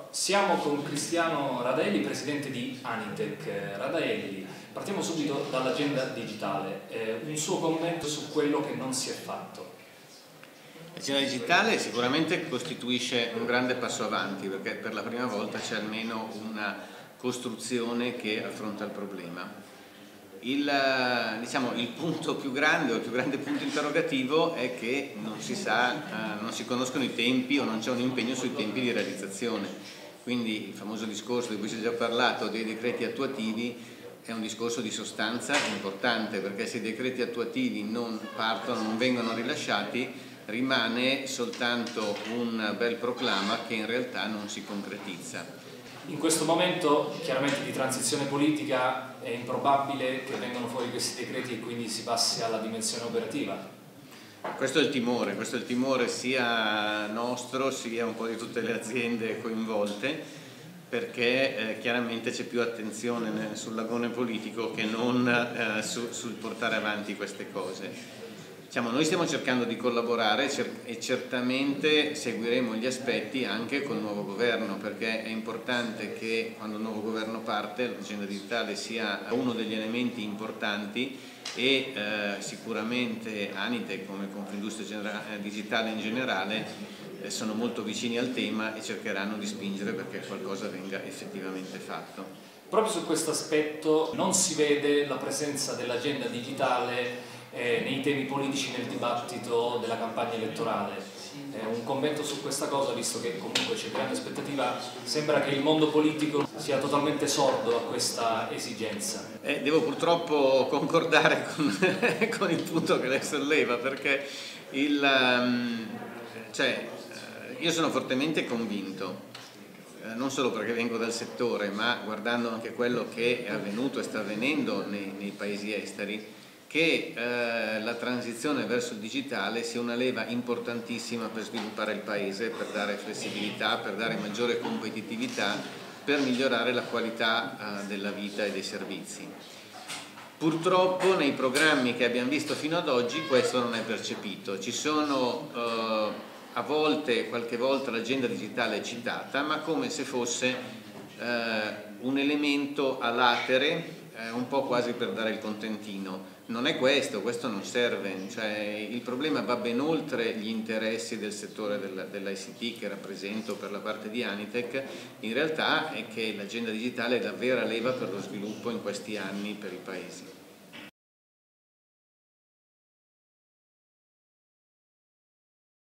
Siamo con Cristiano Radaelli, presidente di Anitec. Radaelli, partiamo subito dall'agenda digitale, un suo commento su quello che non si è fatto. L'agenda digitale sicuramente costituisce un grande passo avanti, perché per la prima volta c'è almeno una costruzione che affronta il problema. Il punto più grande o il più grande punto interrogativo è che non si sa, non si conoscono i tempi o non c'è un impegno sui tempi di realizzazione. Quindi il famoso discorso di cui si è già parlato dei decreti attuativi è un discorso di sostanza importante, perché se i decreti attuativi non partono, non vengono rilasciati, rimane soltanto un bel proclama che in realtà non si concretizza. In questo momento chiaramente di transizione politica è improbabile che vengano fuori questi decreti e quindi si passi alla dimensione operativa. Questo è il timore sia nostro sia un po' di tutte le aziende coinvolte, perché chiaramente c'è più attenzione sull'agone politico che non sul portare avanti queste cose. Noi stiamo cercando di collaborare e certamente seguiremo gli aspetti anche col nuovo governo, perché è importante che quando il nuovo governo parte l'agenda digitale sia uno degli elementi importanti e sicuramente Anitec come Confindustria Digitale in generale sono molto vicini al tema e cercheranno di spingere perché qualcosa venga effettivamente fatto. Proprio su questo aspetto non si vede la presenza dell'agenda digitale nei temi politici nel dibattito della campagna elettorale. Un commento su questa cosa, visto che comunque c'è grande aspettativa, sembra che il mondo politico sia totalmente sordo a questa esigenza. Devo purtroppo concordare con il punto che lei solleva, perché io sono fortemente convinto, non solo perché vengo dal settore, ma guardando anche quello che è avvenuto e sta avvenendo nei paesi esteri, che la transizione verso il digitale sia una leva importantissima per sviluppare il paese, per dare flessibilità, per dare maggiore competitività, per migliorare la qualità della vita e dei servizi. Purtroppo nei programmi che abbiamo visto fino ad oggi questo non è percepito. Ci sono a volte, qualche volta l'agenda digitale è citata, ma come se fosse un elemento a latere, un po' quasi per dare il contentino. Non è questo non serve, il problema va ben oltre gli interessi del settore dell'ICT che rappresento per la parte di Anitec. In realtà è che l'agenda digitale è la vera leva per lo sviluppo in questi anni per i paesi.